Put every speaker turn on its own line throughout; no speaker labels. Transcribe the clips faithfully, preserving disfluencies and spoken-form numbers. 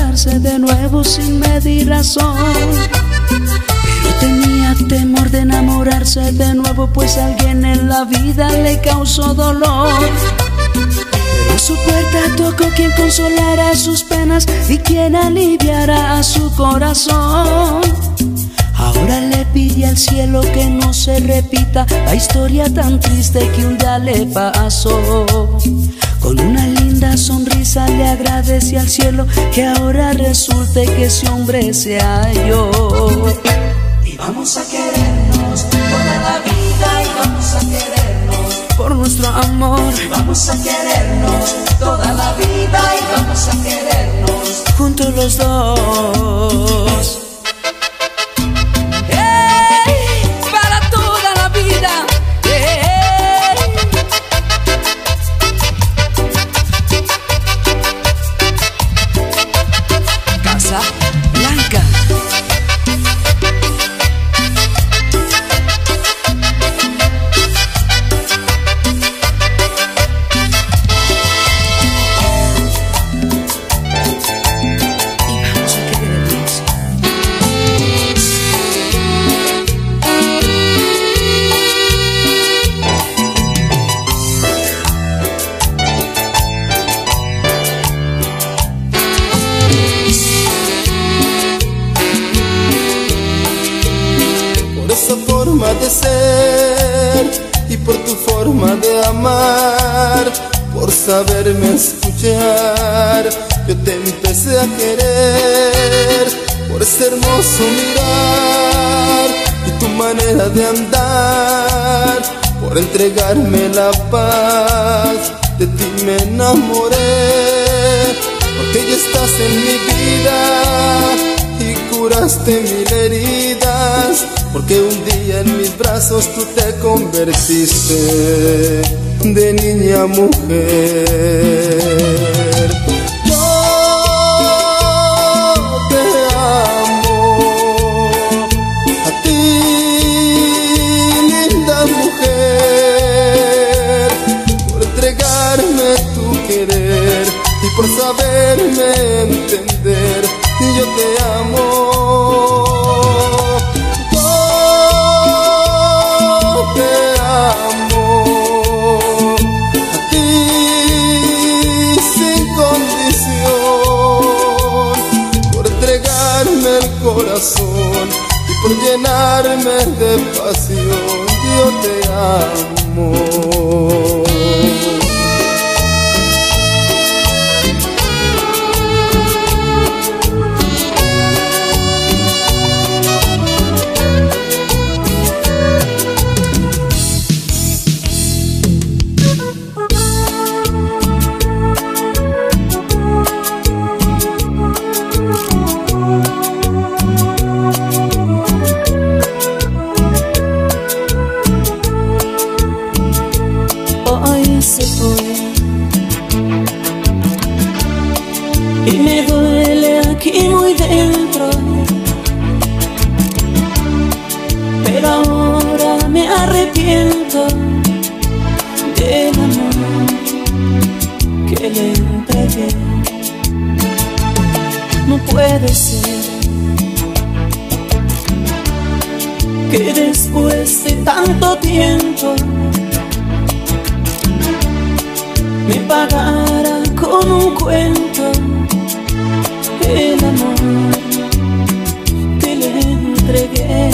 enamorarse de nuevo sin medir razón. Pero tenía temor de enamorarse de nuevo, pues alguien en la vida le causó dolor. Pero su puerta tocó quien consolara sus penas y quien aliviara a su corazón. Ahora le pide al cielo que no se repita la historia tan triste que un día le pasó. Con una linda sonrisa le agradece al cielo que ahora resulte que ese hombre se halló.
Y vamos a querernos toda la vida, y vamos a querernos
por nuestro amor.
Y vamos a querernos toda la vida, y vamos a querernos
juntos los dos. Blanca.
Forma de ser y por tu forma de amar, por saberme escuchar, yo te empecé a querer. Por ese hermoso mirar y tu manera de andar, por entregarme la paz, de ti me enamoré. Porque ya estás en mi vida y curaste mil heridas, porque un día en mis brazos tú te convertiste de niña a mujer. Yo te amo, a ti, linda mujer, por entregarme tu querer y por saberme entender. Yo te amo. Corazón y por llenarme de pasión, yo te amo.
Se fue y me duele aquí muy dentro, pero ahora me arrepiento del amor que le entregué. No puede ser que después de tanto tiempo me pagara con un cuento el amor que le entregué.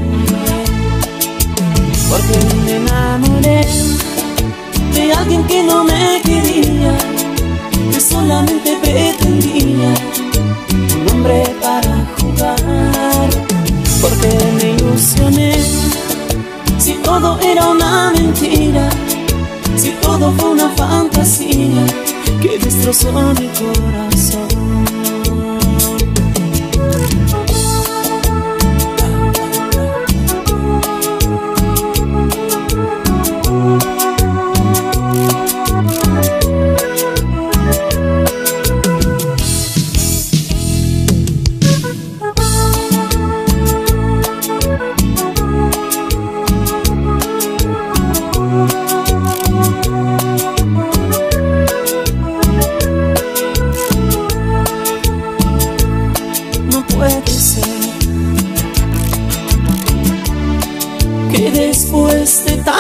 Porque me enamoré de alguien que no me quería, que solamente pretendía un hombre para jugar. Porque me ilusioné, si todo era una mentira, si todo fue una fantasía que destrozó mi corazón.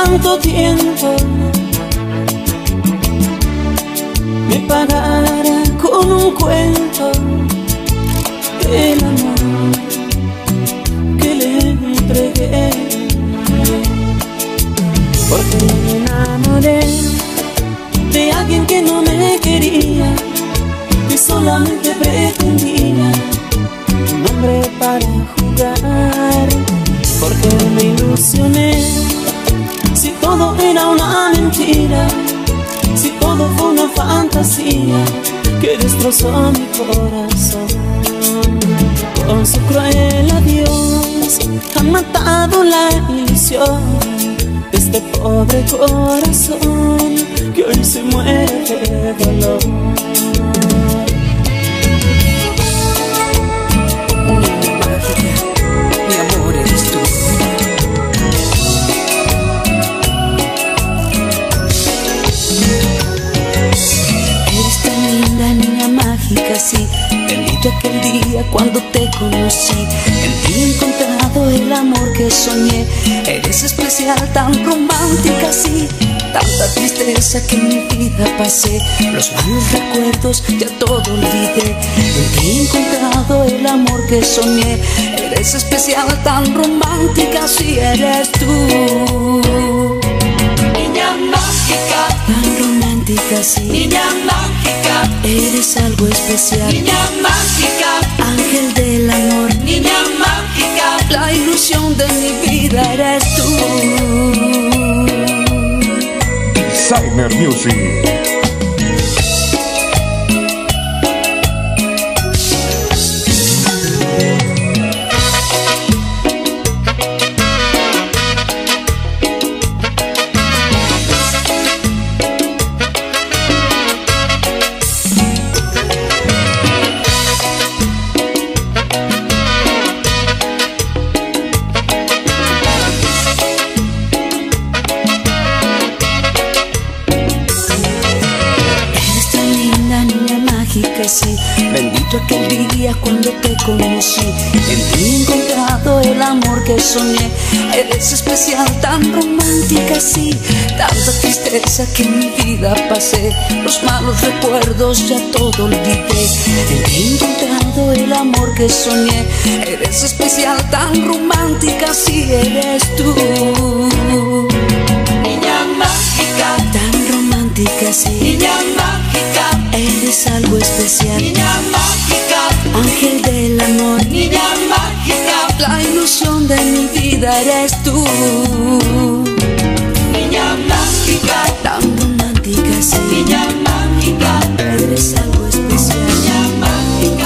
tanto tiempo me pagara con un cuento el amor que le entregué, porque me enamoré de alguien que no me quería, que solamente pretendía un hombre para jugar, porque me ilusioné. Si todo era una mentira, si todo fue una fantasía que destrozó mi corazón, con su cruel adiós ha matado la ilusión de este pobre corazón que hoy se muere de dolor.
Mi amor eres tú. Eres tan linda, niña mágica, sí. Bendito aquel día cuando te conocí. En ti he encontrado el amor que soñé. Eres especial, tan romántica, sí. Tanta tristeza que en mi vida pasé. Los malos recuerdos ya todo olvidé. En ti he encontrado el amor que soñé. Eres especial, tan romántica, sí eres tú.
Niña mágica,
Tan romántica, sí.
niña mágica,
Eres algo especial.
niña mágica,
Ángel del amor.
niña mágica.
La ilusión de mi vida eres tú.
Designer Music.
Sí, bendito aquel día cuando te conocí. En ti he encontrado el amor que soñé. Eres especial, tan romántica, sí. Tanta tristeza que en mi vida pasé. Los malos recuerdos ya todo olvidé. En ti he encontrado el amor que soñé. Eres especial, tan romántica, sí eres tú.
Niña mágica,
Tan romántica, sí.
niña mágica,
Eres algo especial.
niña mágica,
Ángel del amor.
niña mágica,
La ilusión de mi vida eres tú.
niña mágica,
Tan romántica, sí.
niña mágica,
Eres algo especial.
niña mágica.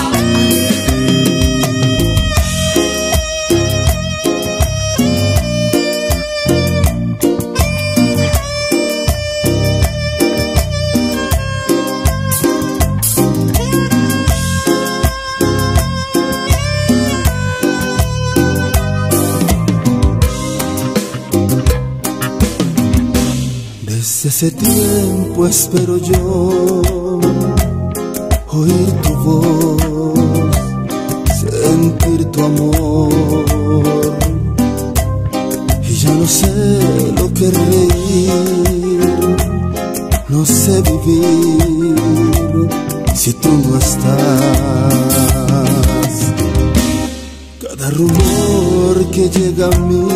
Desde hace tiempo espero yo oír tu voz, sentir tu amor, y ya no sé lo que reír, no sé vivir si tú no estás. Cada rumor que llega a mí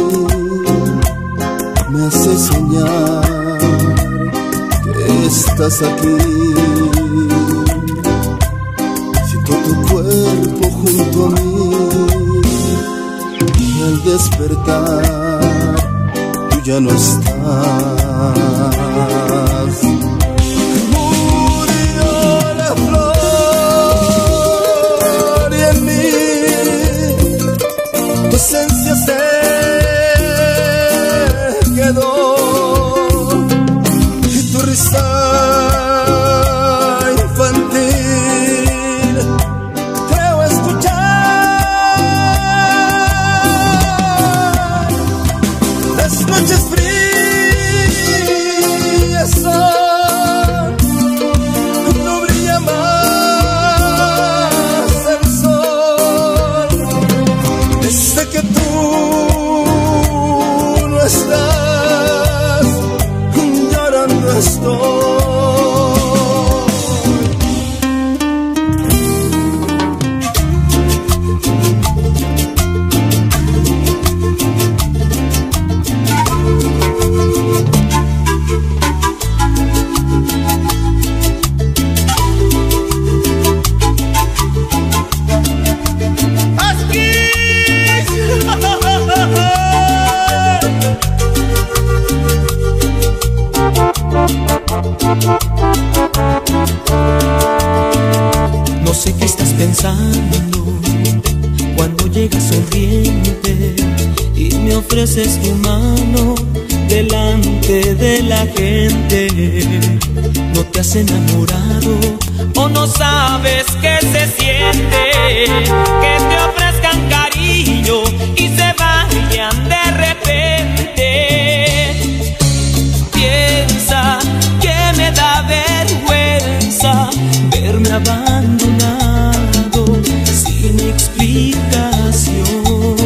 me hace soñar que estás aquí. Siento tu cuerpo junto a mí y al despertar tú ya no estás. Murió la flor y en mí tu esencia se quedó, y tu risa infantil creo escuchar. Las noches frías
pensando cuando llegas sonriente y me ofreces tu mano delante de la gente. ¿No te has enamorado o no sabes qué se siente? Que te ofrezcan cariño y se vayan de repente. Piensa que me da vergüenza verme abandonado sin explicación.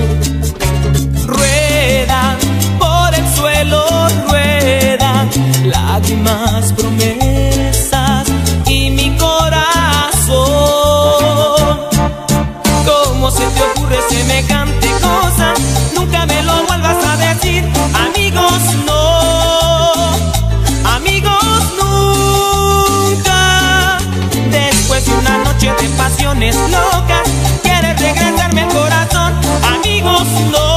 Ruedan por el suelo, ruedan lágrimas, promesas y mi corazón. ¿Cómo se te ocurre semejante cosa? Nunca me lo vuelvas a decir. Amigos, no. Amigos, nunca. Después de una noche de pasiones locas, quieres regresarme al corazón. Amigos, no.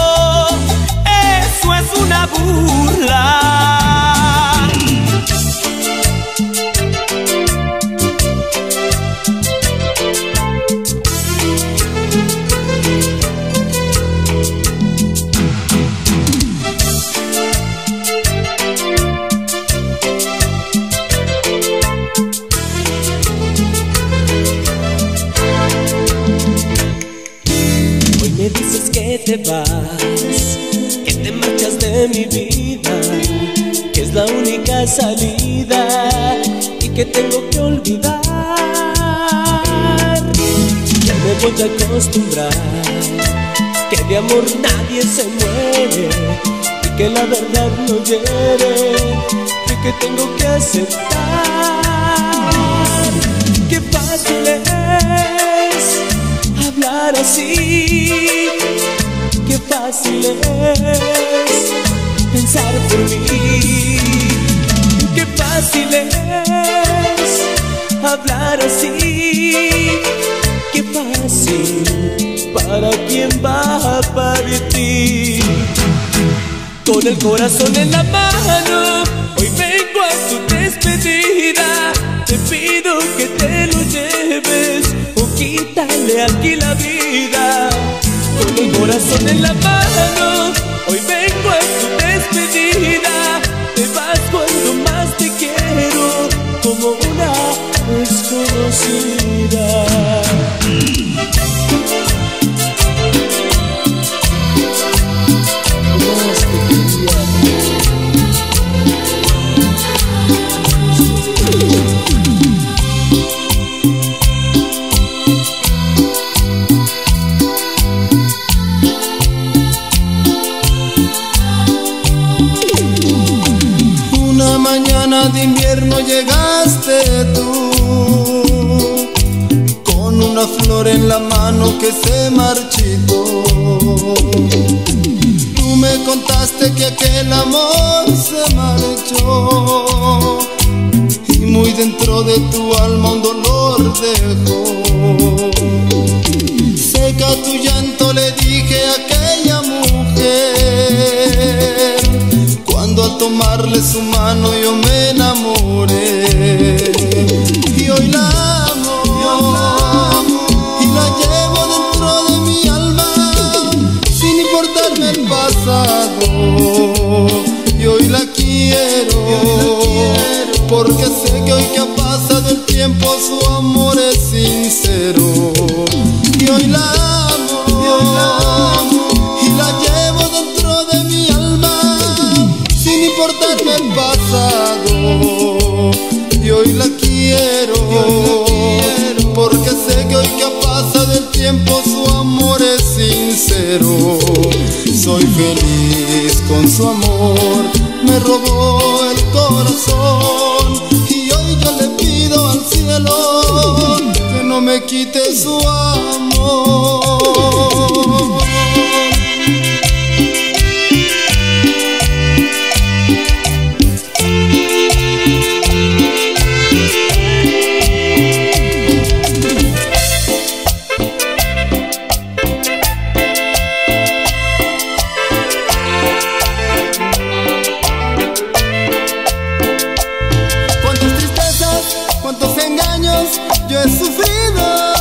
Eso es una burla. Me dices que te vas, que te marchas de mi vida, que es la única salida y que tengo que olvidar. Ya me voy a acostumbrar, que de amor nadie se muere y que la verdad no hiere y que tengo que aceptar. Qué fácil es hablar así, qué fácil es pensar por mí, qué fácil es hablar así, qué fácil para quien va a partir. Con el corazón en la mano, hoy vengo a tu despedida. Te pido que te lo lleves o quítale aquí la vida. Con el corazón en la mano, hoy vengo a tu despedida. Te vas cuando más te quiero, como una desconocida. Más te quería.
Una mañana de invierno llegaste tú, con una flor en la mano que se marchitó. Tú me contaste que aquel amor se marchó y muy dentro de tu alma un dolor dejó. Seca tu llanto, le dije a aquella mujer, cuando al tomarle su mano yo me enamoré. Y hoy la amo, y la llevo dentro de mi alma, sin importarme el pasado. Y hoy la quiero, porque sé que hoy que ha pasado el tiempo su amor es sincero. Y hoy la amo, y la llevo dentro de mi alma, sin importarme el pasado. Y hoy la quiero, porque sé que hoy que ha pasado el tiempo su amor es sincero. Soy feliz con su amor, me robó el corazón. Y hoy yo le pido al cielo que no me quite su amor. Cuántas tristezas, cuántos engaños yo he sufrido.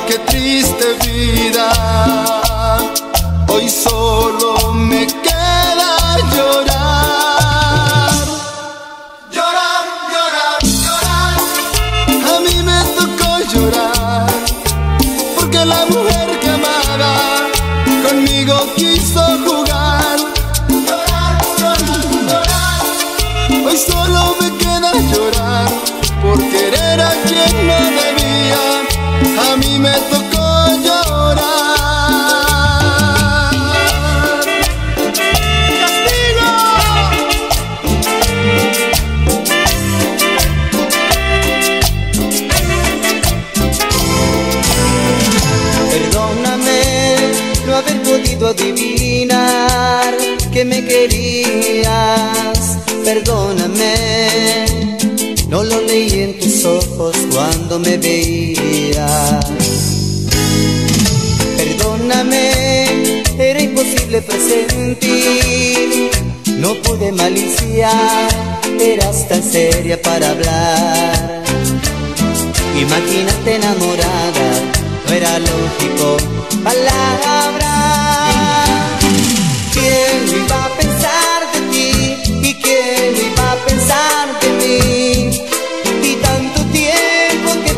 qué triste vida. Hoy solo me queda llorar. Llorar, llorar, llorar. A mí me tocó llorar, porque la mujer que amaba conmigo quiso jugar. Llorar, llorar, llorar. Hoy solo me queda llorar, por querer a quien no debía. A mí me tocó llorar.
Perdóname no haber podido adivinar que me querías. Perdóname, no lo leí en tus ojos cuando me veías. Perdóname, era imposible presentir. No pude maliciar, eras tan seria para hablar. Imagínate enamorada, no era lógico, palabra. ¿Quién iba a pensar de ti? ¿Y quién iba a pensar de mí? Y tanto tiempo que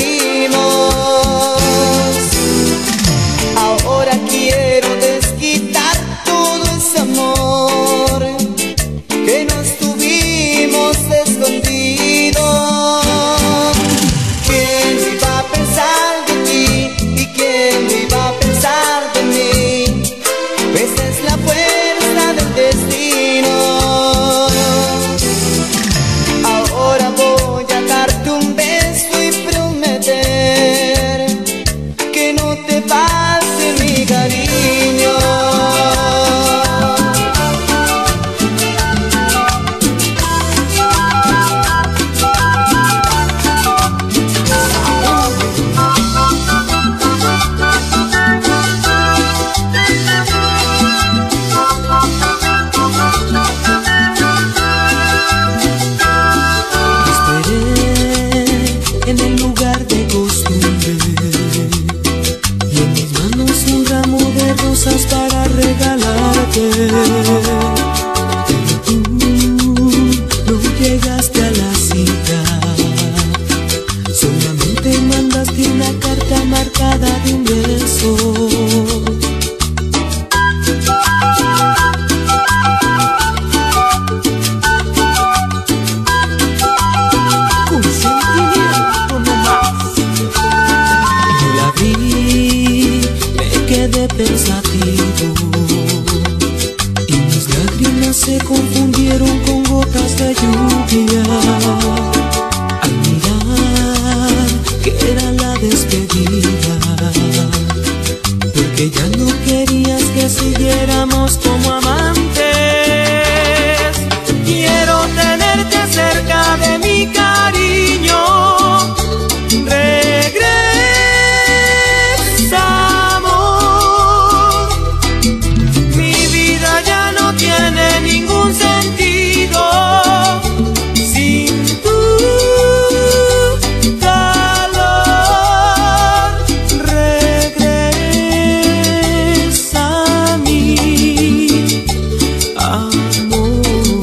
perdimos. Ahora quiero desquitar todo ese amor que nos tuvimos escondidos. ¿Quién iba a pensar de ti? ¿Y quién iba a pensar de mí? Esa es la fuerza del destino. Ahora voy a darte un beso y prometer que no te pase mi cariño.
Para regalarte, pero tú no llegaste a la cita. Solamente mandaste una carta marcada de un beso. Con sentimiento nomás. Yo la vi, me quedé pensativo, y mis lágrimas se confundieron con gotas de lluvia. Al mirar que era la despedida, porque ya no querías que siguiéramos como amantes. Quiero tenerte cerca de mi cariño. Regresa, tiene ningún sentido sin tu calor. Regresa a mí, amor.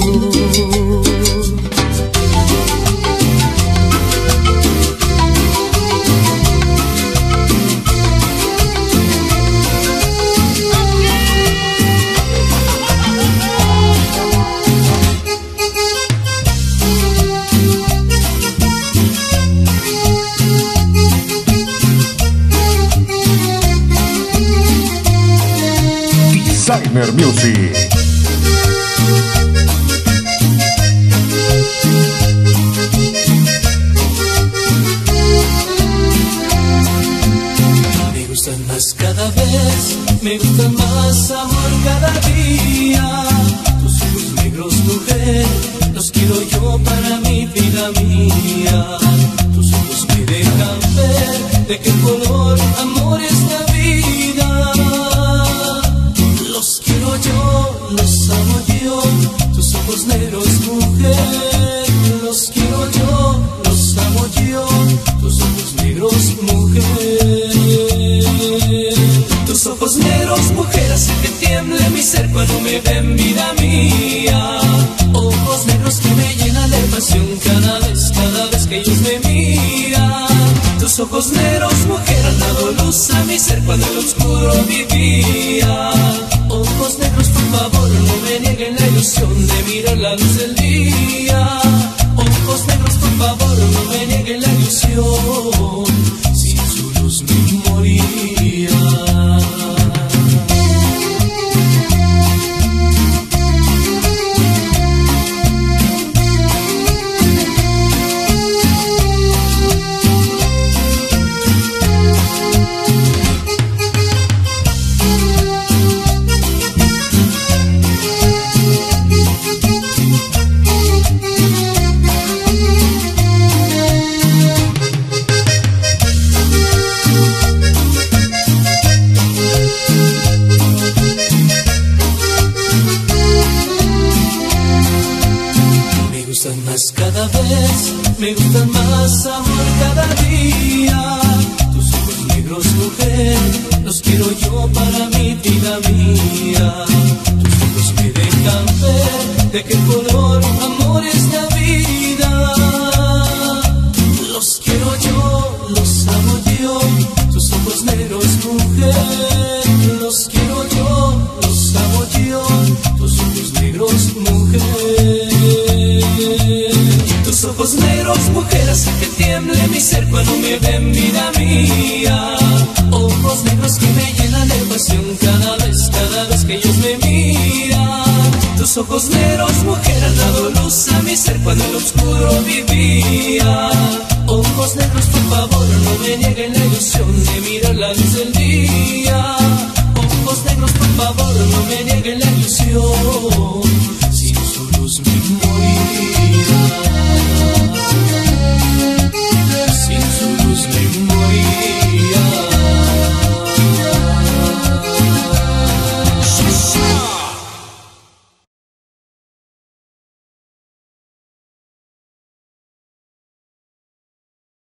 Designer Music.
Me gustan más cada vez, me gusta más amor cada día. Tus ojos negros, mujer, los quiero yo para mi vida mía. Tus ojos me dejan ver de qué color amor es la vida. Los quiero yo, los amo yo, tus ojos negros, mujer. Los quiero yo, los amo yo, tus ojos negros, mujer. pasión cada vez, cada vez que ellos me miran. Tus ojos negros, mujer, han dado luz a mi ser cuando en lo oscuro vivía. Ojos negros, por favor, no me nieguen la ilusión de mirar la luz del día. Ojos negros, por favor, no me nieguen la ilusión, sin su luz me moría. Cada vez me gustan más, amor, cada día. Tus ojos negros, mujer, los quiero yo para mi vida mía. Tus ojos me dejan ver de qué color, amor, es la vida. Los quiero yo, los amo yo. Tus ojos negros, mujer, los quiero yo, los amo yo. Tus ojos negros, mujer. Tus ojos negros, mujer, hacen que tiemble mi ser cuando me ven, vida mía. Ojos negros que me llenan de pasión cada vez, cada vez que ellos me miran. Tus ojos negros, mujer, han dado luz a mi ser cuando en lo oscuro vivía. Ojos negros, por favor, no me nieguen la ilusión de mirar la luz del día.